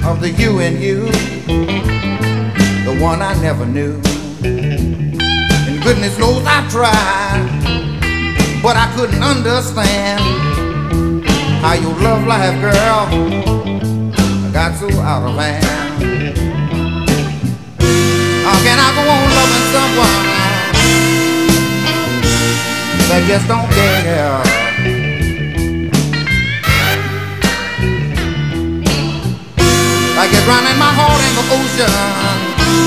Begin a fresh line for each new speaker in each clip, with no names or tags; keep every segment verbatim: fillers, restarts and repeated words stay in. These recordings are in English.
of the you and you, the one I never knew. And goodness knows I tried, but I couldn't understand how your love life, girl, got so out of hand. How can I go on loving someone that just don't care? Like it's drowning my heart in the ocean,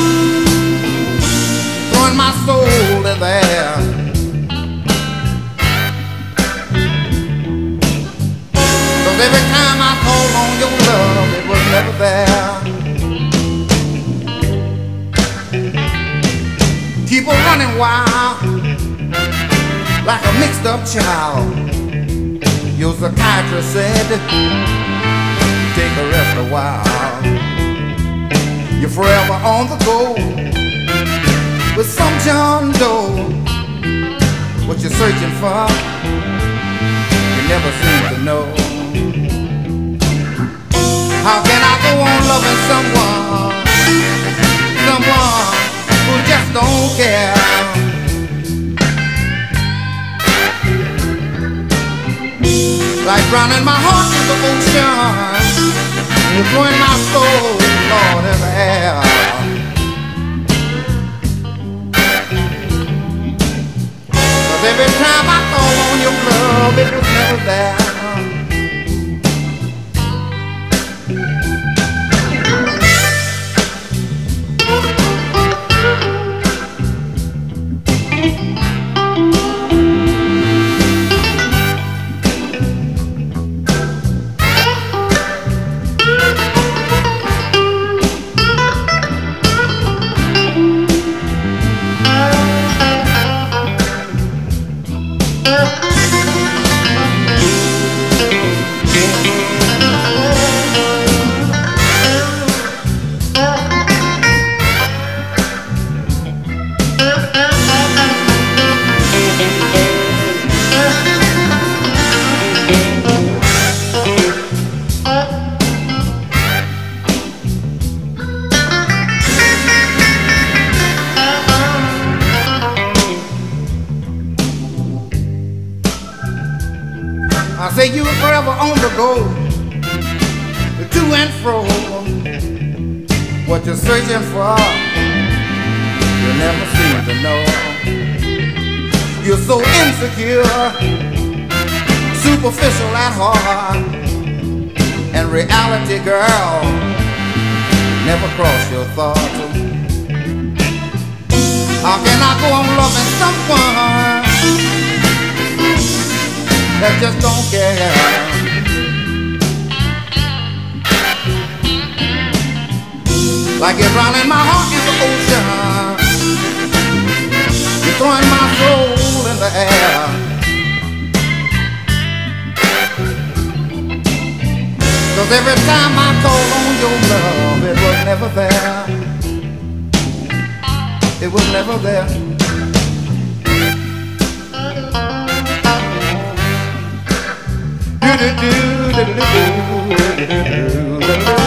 throwing my soul in there. Cause every time I call on your love, it was never there. Keep on running wild, like a mixed up child. Your psychiatrist said, take a rest a while. You're forever on the go with some John Doe. What you're searching for, you never seem to know. How can I go on loving someone, someone who just don't care? Like drowning my heart in the ocean, you're throwing my soul, Lord, in the air. Cause every time I call on your love, it was never there. I say you were forever on the go, to and fro. What you're searching for, you never seem to know. You're so insecure, superficial at heart, and reality, girl, never cross your thoughts. How can I go on loving someone that just don't care? Like you're drowning my heart in the ocean, you're throwing my soul in the air. Cause every time I call on your love, it was never there. It was never there. Do do do do do do do do.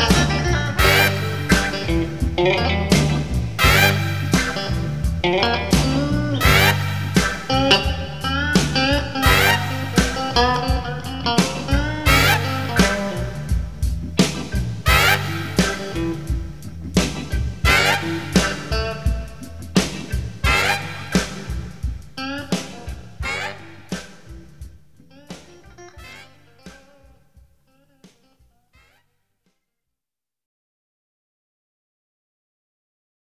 Thank you.